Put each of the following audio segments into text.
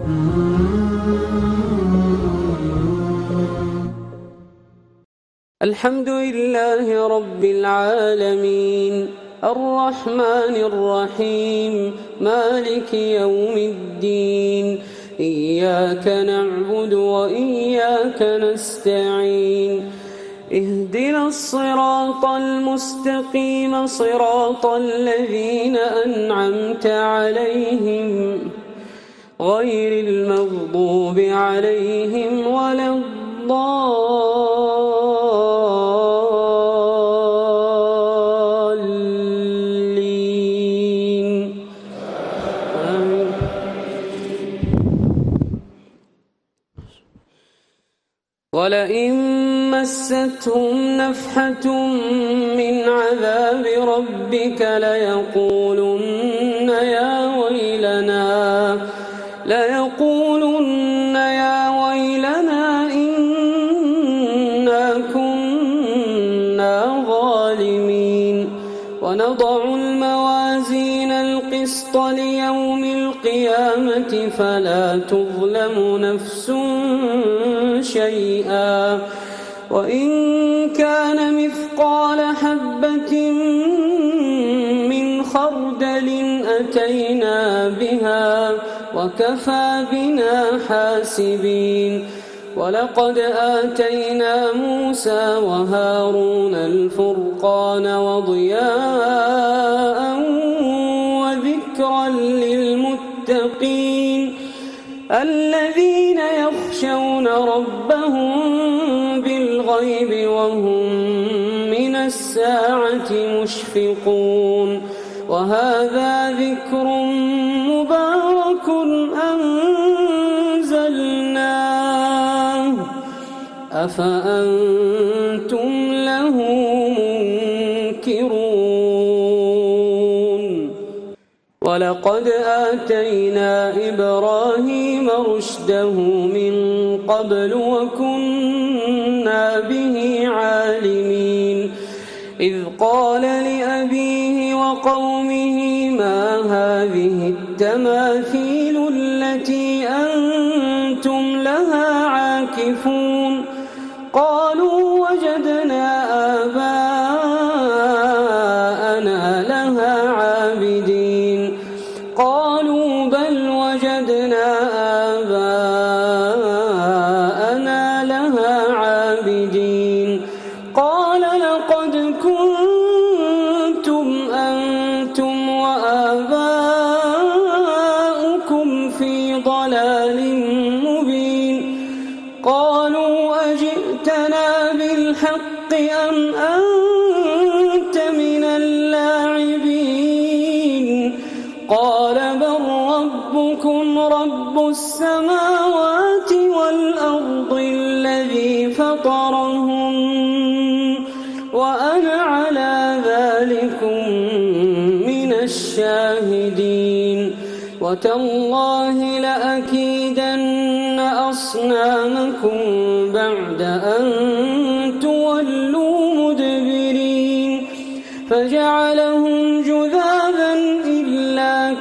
الحمد لله رب العالمين الرحمن الرحيم مالك يوم الدين إياك نعبد وإياك نستعين اهدنا الصراط المستقيم صراط الذين أنعمت عليهم غير المغضوب عليهم ولا الضالين آمين. ولئن مستهم نفحة من عذاب ربك ليقولن يا ويلنا إنا كنا ظالمين ونضع الموازين القسط ليوم القيامة فلا تظلم نفس شيئا وإن كان مثقال حبة من خردل أتينا بها وكفى بنا حاسبين ولقد آتينا موسى وهارون الفرقان وضياء وذكرا للمتقين الذين يخشون ربهم بالغيب وهم من الساعة مشفقون وهذا ذكر مبارك أنزلناه أفأنتم له منكرون ولقد آتينا إبراهيم رشده من قبل وكنا به عالمين إذ قال لأبيه وقومه ما هذه التماثيل التي أنتم لها عاكفون قالوا وجدنا آباءنا لها عابدين قالوا بل وجدنا آباءنا لها عابدين قال لقد كنتم أنتم وآباؤكم في ضلال مبين قالوا أجئتنا بالحق أم أنت من اللاعبين قال بل ربكم رب السماوات والأرض الذي فطرهن وأنا على ذلكم من الشاهدين وتالله لأكيدن أصنامكم بعد أن تولوا مدبرين فجعلهم جذاذا إلا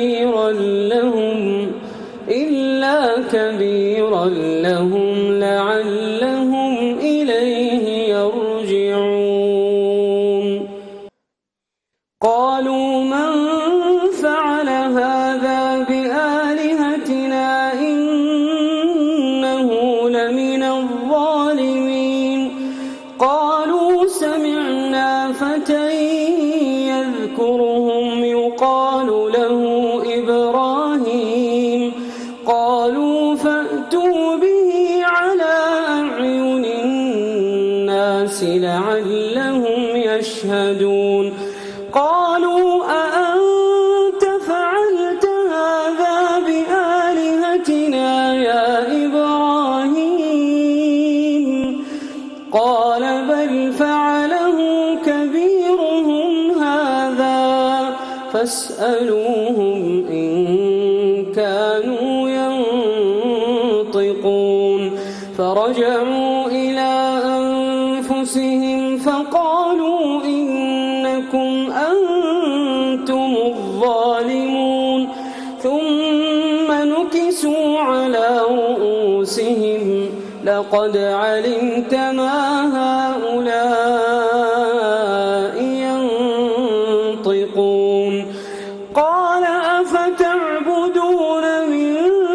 كبيرا لهم لعلهم إليه يرجعون قالوا من فعل هذا بآلهتنا إنه لمن الظالمين قالوا سمعنا فتى يذكرهم يقال له إبراهيم قالوا فأتوا به على أعين الناس لعلهم يشهدون قالوا أأنت فعلت هذا بآلهتنا يا إبراهيم قال بل فعله كبيرهم هذا فاسألوهم إن كانوا ينطقون فرجعوا إلى أنفسهم فقالوا إنكم أنتم الظالمون ثم نكسوا على رؤوسهم لقد علمت ما هؤلاء ينطقون قال أفتعبدون من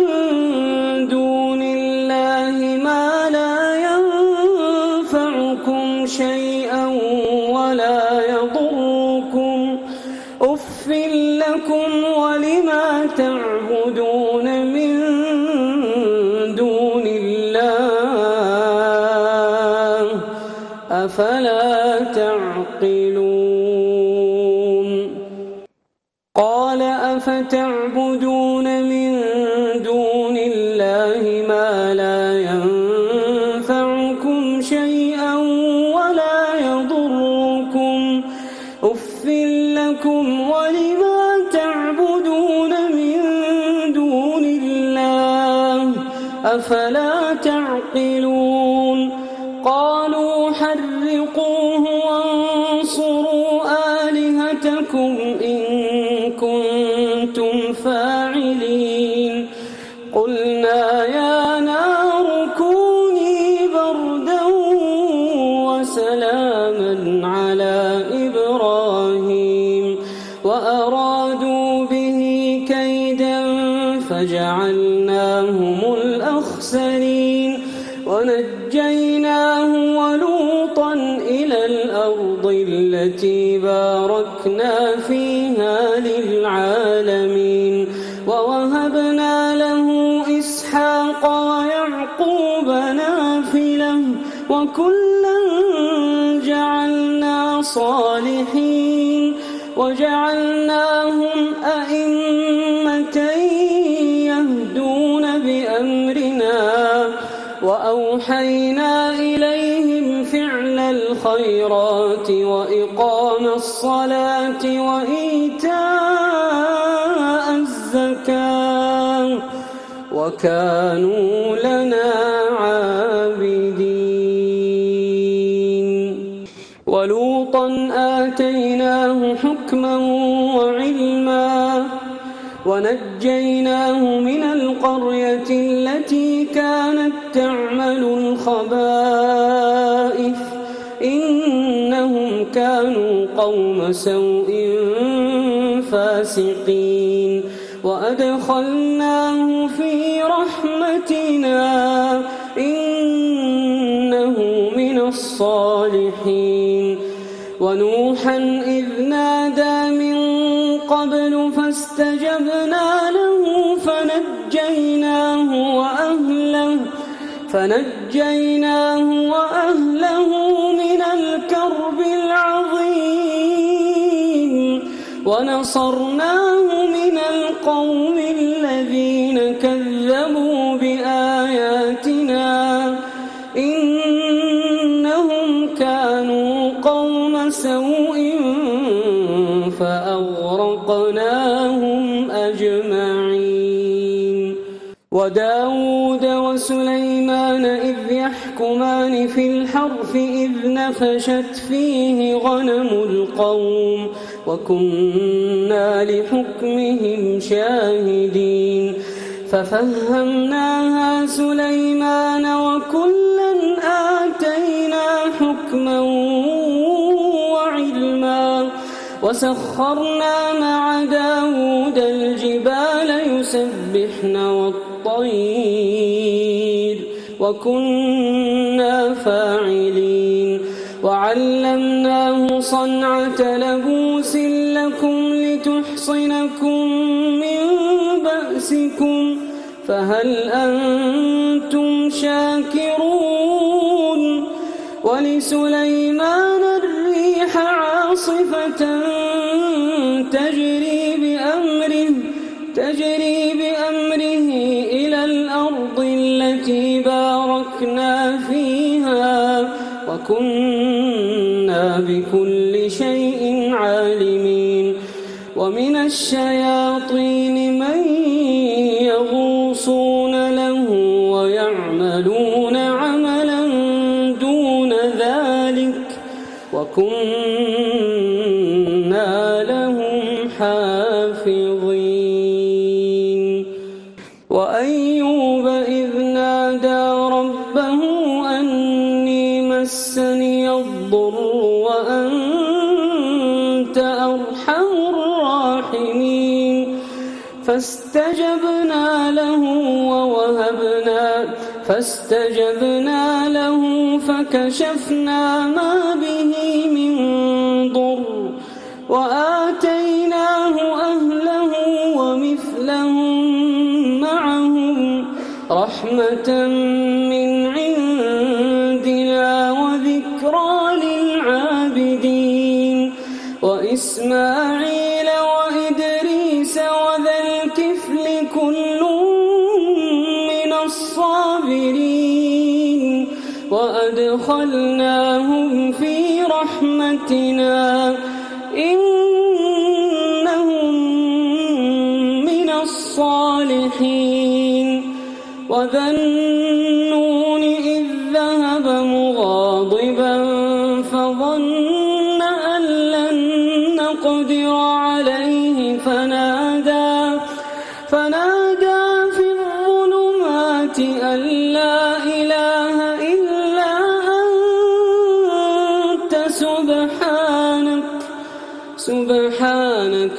دون الله ما لا ينفعكم شيئا ولا يضركم أف لكم ولما تعبدون من دون الله أفلا تعقلون قال أفتعبدون من دون الله ما لا ينفعكم شيئا ولا يضركم أف لكم ولما تعبدون من دون الله أفلا تعقلون قالوا حرقوه وانصروا آلهتكم إن كنتم فاعلين قلنا يا نار كوني بردا وسلاما على إبراهيم وأرادوا به كيدا فجعلناهم الأخسرين ونجيناه ولوطا إلى الأرض التي باركنا فيها للعالمين ووهبنا له إسحاق ويعقوب نافلة وكلا جعلنا صالحين وجعلناهم أئمة يهدون بأمرنا وأوحينا إليهم فعل الخيرات وإقام الصلاة وإيتاء الزكاة وكانوا لنا عابدين ولوطا آتيناه حكما وعلما ونجيناه من القرية التي كانت تعمل الخبائث إنهم كانوا قوم سوء فاسقين وأدخلناه في رحمتنا إنه من الصالحين ونوحا إذ نادى من قبل فاستجبنا له فنجيناه وأهله من الكرب العظيم ونصرناه من القوم الذين كذبوا بآياتنا إنهم كانوا قوم سوء فأغرقناهم أجمعين وداود وسليمان إذ يحكمان في الحرث إذ نفشت فيه غنم القوم وكنا لحكمهم شاهدين ففهمناها سليمان وكلا آتينا حكما وعلما وسخرنا مع داود الجبال يسبحن والطير وكنا فاعلين وعلمناه صنعة لبوس لكم لتحصنكم من بأسكم فهل أنتم شاكرون ولسليمان الريح عاصفة تجري بأمره إلى الأرض التي باركنا فيها وكنا بكل شيء عالمين ومن الشياطين من يغوصون له ويعملون عملا دون ذلك وكنا لهم حافظين وأيوب إذ نادى ربه أني مسني الضر وأنت أرحم الراحمين فاستجبنا له فكشفنا ما به من ضر وآتيناه أهله ومثلهم معهم رحمة من عندنا وذكرى للعابدين وإسماعيل وإدريس وذا الكفل كل من الصابرين وأدخلناهم في رحمتنا إنهم من الصالحين وذا النون إذ ذهب مغاضبا فظن أن لن نقدر عليه فنادى في الظلمات أن لا إله إلا أنت سبحانك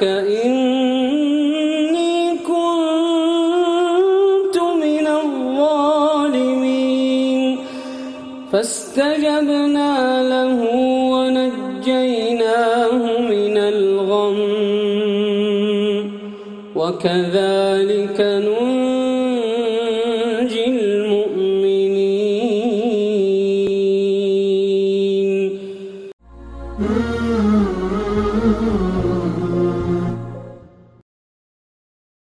إني كنت من الظالمين فاستجبنا له ونجيناه من الغم وكذلك ننجي